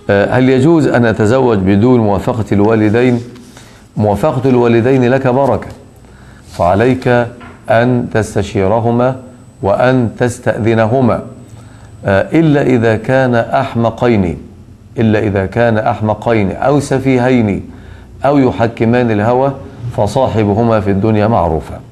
هل يجوز أن أتزوج بدون موافقة الوالدين؟ موافقة الوالدين لك بركة، فعليك أن تستشيرهما وأن تستأذنهما، إلا إذا كان أحمقين أو سفيهين أو يحكمان الهوى، فصاحبهما في الدنيا معروفا.